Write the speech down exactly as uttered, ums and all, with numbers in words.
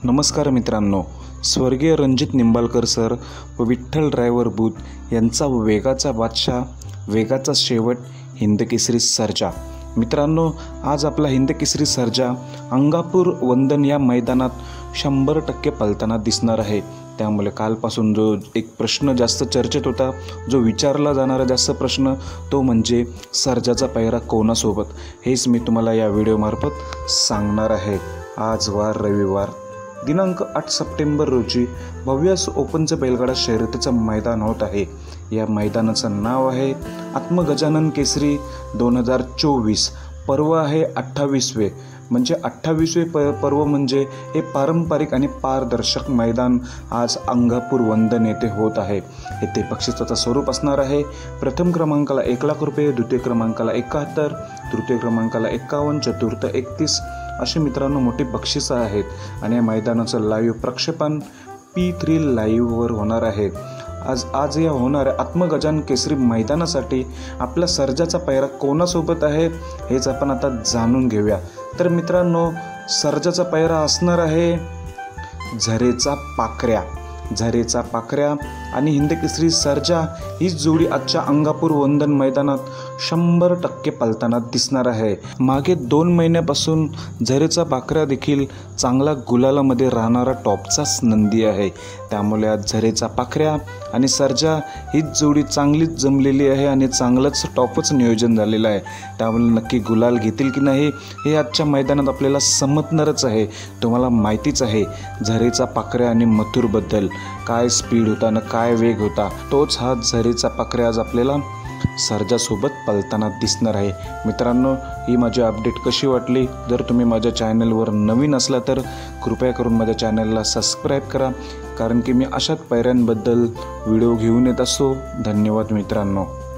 नमस्कार मित्रांनो, स्वर्गीय रणजित निंबाळकर सर व विठ्ठल ड्रायव्हर बूथ यांचा वेगाचा बादशाह, वेगाचा शेवट, हिंदकेसरी सर्जा. मित्रांनो, आज आपला हिंदकेसरी सर्जा अंगापूर वंदन या मैदानात शंभर टक्के पळताना दिसणार आहे. त्यामुळे कालपासून जो एक प्रश्न जास्त चर्चेत होता, जो विचारला जाणारा जास्त प्रश्न, तो म्हणजे सर्जाचा पैरा कोणासोबत, हेच मी तुम्हाला या व्हिडिओमार्फत सांगणार आहे. आज वार रविवार दिनांक आठ सप्टेंबर रोजी भव्यास ओपनचं बैलगाडा शर्यतीचं मैदान होत आहे. या मैदानाचं नाव आहे आत्मगजानन केसरी दोन हजार चोवीस. पर्व आहे अठ्ठावीसवे, म्हणजे अठ्ठावीसवे प पर्व म्हणजे हे पारंपरिक आणि पारदर्शक मैदान आज अंगापूर वंदन येथे होत आहे. येथे बक्षिसाचं स्वरूप असणार आहे. प्रथम क्रमांकाला एक लाख रुपये, द्वितीय क्रमांकाला एकाहत्तर, तृतीय क्रमांकाला एक्कावन्न, चतुर्थ एकतीस अशी मित्रांनो मोठी बक्षिसं आहेत. आणि या मैदानाचं लाईव्ह प्रक्षेपण पी थ्री लाईव्हवर होणार आहे. आज आज या होणाऱ्या आत्मगजानन केसरी मैदानासाठी आपल्या सर्जाचा पैरा कोणासोबत आहे हेच आपण आता जाणून घेऊया. तर मित्रांनो, सर्जाचा पैरा असणार आहे झरेचा पाखऱ्या. झरेचा पाखऱ्या आणि हिंदकेसरी सर्जा ही जोडी आजच्या अंगापूर वंदन मैदानात शंभर टक्के पळताना दिसणार आहे. मागे दोन महिन्यापासून झरेचा पाखऱ्या देखील चांगला गुलालामध्ये राहणारा टॉपचाच नंदी आहे. त्यामुळे आज झरेचा पाखऱ्या आणि सर्जा ही जोडी चांगलीच जमलेली आहे आणि चांगलंच टॉपच नियोजन झालेलं आहे. त्यामुळे नक्की गुलाल घेतील की नाही हे आजच्या मैदानात आपल्याला समजणारच आहे. तुम्हाला माहितीच आहे झरेचा पाखऱ्या आणि मथुरबद्दल काय स्पीड होता ना काय वेग होता. तोच हा झरेचा पाखऱ्या आज आपल्याला सर्जासोबत पळताना दिसणार आहे. मित्रांनो, ही माझी अपडेट कशी वाटली? जर तुम्ही माझ्या चॅनलवर नवीन असला तर कृपया करून माझ्या चॅनलला सबस्क्राईब करा, कारण की मी अशाच पैऱ्यांबद्दल व्हिडिओ घेऊन येत असतो. धन्यवाद मित्रांनो.